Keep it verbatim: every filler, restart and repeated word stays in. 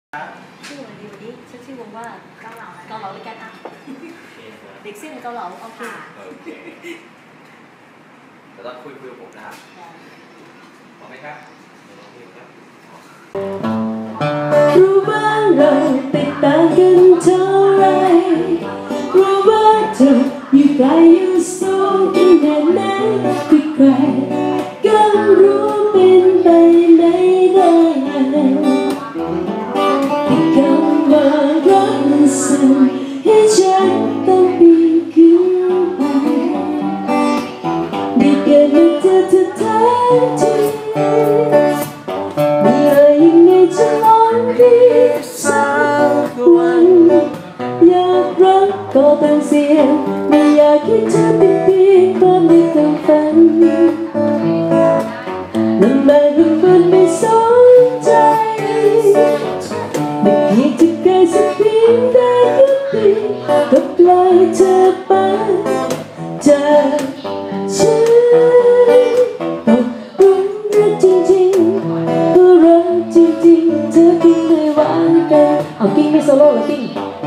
ชื่อวงดีวันนี้ชื่อชื่อวงว่าเกาเหลาเกาเหลาเลยกันอ่ะเด็กเส้นเกาเหลาโอเคโอเคแต่ต้องคุยคุยกับผมนะครับพร้อมไหมครับรู้ว่าเราแตกต่างกันเท่าไรรู้ว่าเธออยู่ไกลอยู่สูงขนาดไหนที่ใครก็รู้เป็นไปไม่ได้ที่คำว่ารักมันสั่งให้ฉันต้องปีนขึ้นไปได้เกิดมาเจอเธอทั้งทีมีอะไรยังไงจะลองดีสักวันอยากรักก็ต้องเสี่ยงไม่อยากให้เธอเป็นเพียงความในความฝันลำบากลำบนไม่สนใจไม่คิดจะไกลสักเพียงใดก็ดีก็ปล่อยเธอไปจากฉันตกหลุมรักจริงๆก็รักจริงๆเธอเพียงได้หวังกันเอากิ้งไม่โซโล่หรอกิ้ง